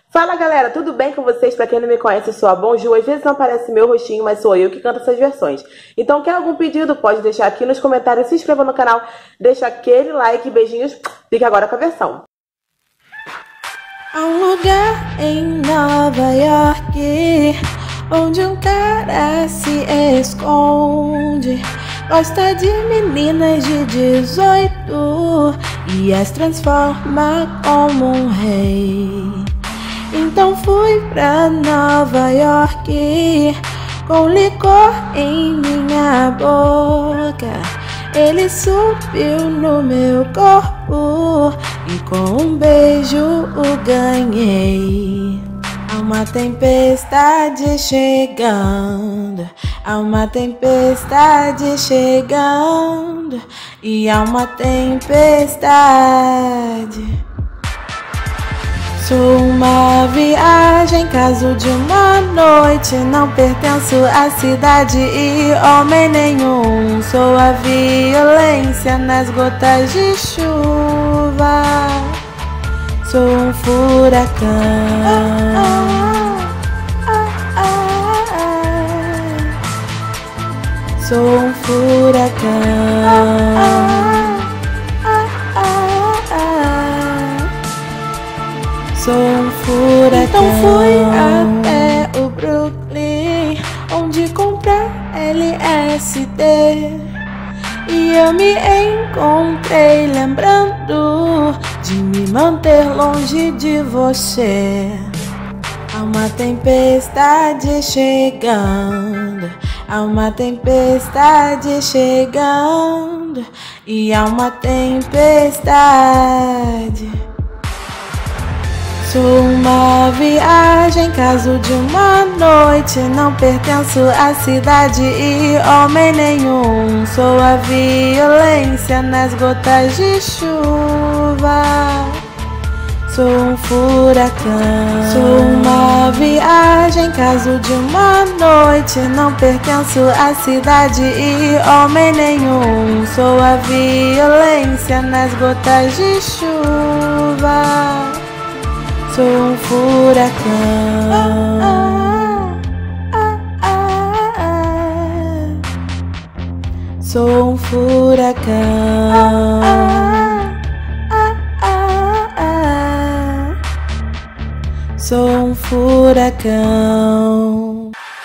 Fala galera, tudo bem com vocês? Pra quem não me conhece, eu sou a Bonju. Às vezes não aparece meu rostinho, mas sou eu que canto essas versões. Então, quer algum pedido? Pode deixar aqui nos comentários, se inscreva no canal, deixa aquele like, beijinhos. Fique agora com a versão. Há um lugar em Nova York onde um cara se esconde. Gosta de meninas de 18 e as transforma como um rei. Então fui pra Nova York com licor em minha boca. Ele subiu no meu corpo e com um beijo o ganhei. Há uma tempestade chegando, há uma tempestade chegando, e há uma tempestade. Sou uma viagem, caso de uma noite. Não pertenço à cidade e homem nenhum. Sou a violência nas gotas de chuva. Sou um furacão. Sou um furacão. Sou um furacão. Então fui até o Brooklyn, onde comprar LSD, e eu me encontrei lembrando de me manter longe de você. Há uma tempestade chegando, há uma tempestade chegando, e há uma tempestade. Sou uma viagem, caso de uma noite. Não pertenço à cidade e homem nenhum. Sou a violência nas gotas de chuva. Sou um furacão. Sou uma viagem, caso de uma noite. Não pertenço à cidade e homem nenhum. Sou a violência nas gotas de chuva. Sou um furacão. Sou um furacão. Sou um furacão.